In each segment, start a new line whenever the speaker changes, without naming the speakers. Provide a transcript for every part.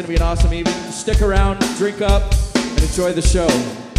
going to be an awesome evening. Stick around, drink up, and enjoy the show.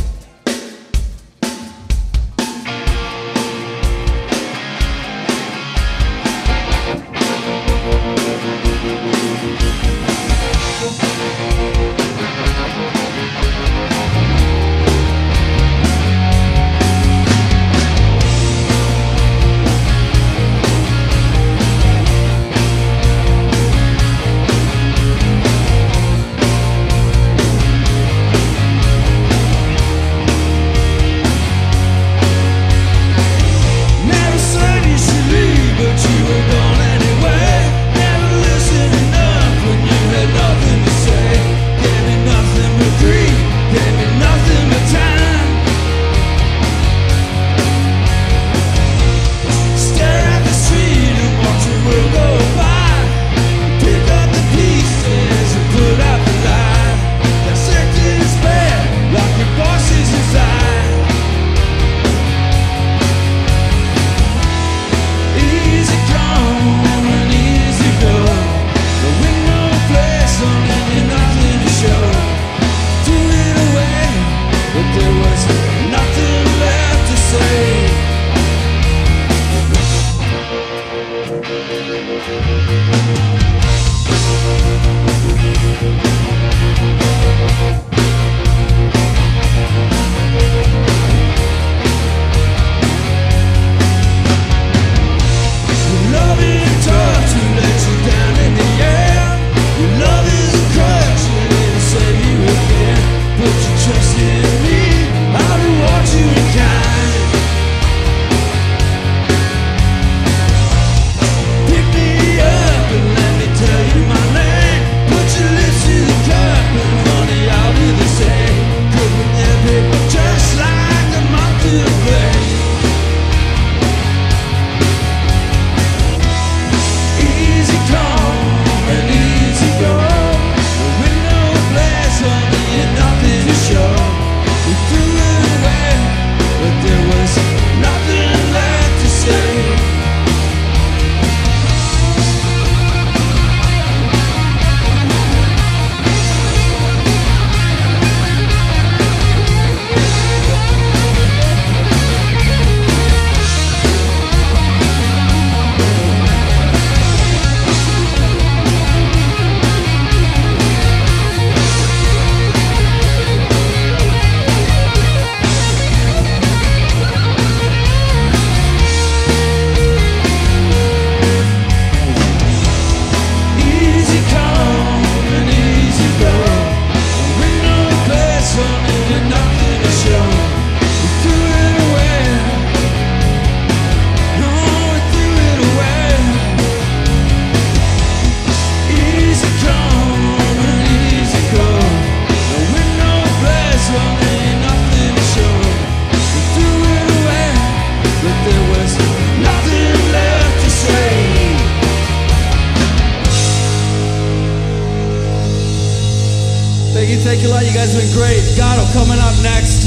Thank you a lot. You guys have been great. Gatto coming up next.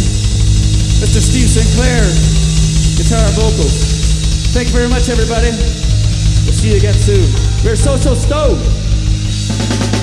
Mr. Steve Sinclair, guitar and vocals. Thank you very much, everybody. We'll see you again soon. We're so stoned.